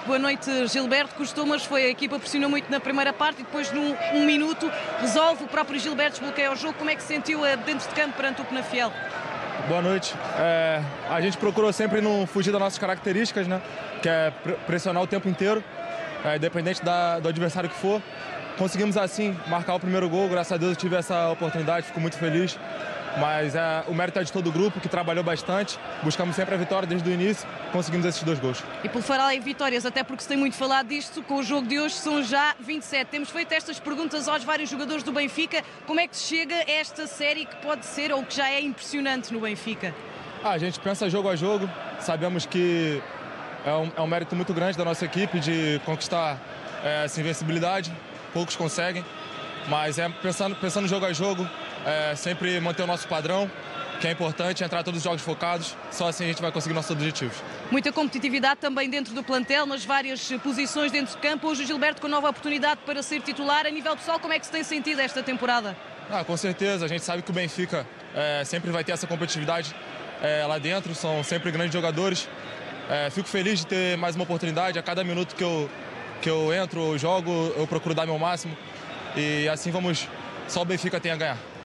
Muito boa noite, Gilberto. Custou, mas foi a equipa pressionou muito na primeira parte e depois num minuto resolve, o próprio Gilberto desbloqueia o jogo. Como é que se sentiu dentro de campo perante o Penafiel? Boa noite. A gente procurou sempre não fugir das nossas características, né? Que é pressionar o tempo inteiro, independente do adversário que for. Conseguimos assim marcar o primeiro gol, graças a Deus eu tive essa oportunidade, fico muito feliz. Mas o mérito é de todo o grupo, que trabalhou bastante. Buscamos sempre a vitória desde o início, conseguimos esses 2 gols. E por falar em vitórias, até porque se tem muito falado disto, com o jogo de hoje são já 27. Temos feito estas perguntas aos vários jogadores do Benfica. Como é que se chega a esta série que pode ser, ou que já é impressionante no Benfica? A gente pensa jogo a jogo, sabemos que é um mérito muito grande da nossa equipe de conquistar essa invencibilidade. Poucos conseguem, mas pensando jogo a jogo, sempre manter o nosso padrão, que é importante, entrar todos os jogos focados, só assim a gente vai conseguir nossos objetivos. Muita competitividade também dentro do plantel, nas várias posições dentro de campo. Hoje o Gilberto com nova oportunidade para ser titular. A nível pessoal, como é que se tem sentido esta temporada? Com certeza, a gente sabe que o Benfica sempre vai ter essa competitividade lá dentro, são sempre grandes jogadores. Fico feliz de ter mais uma oportunidade. A cada minuto que eu entro, eu jogo, eu procuro dar meu máximo e assim só o Benfica tem a ganhar.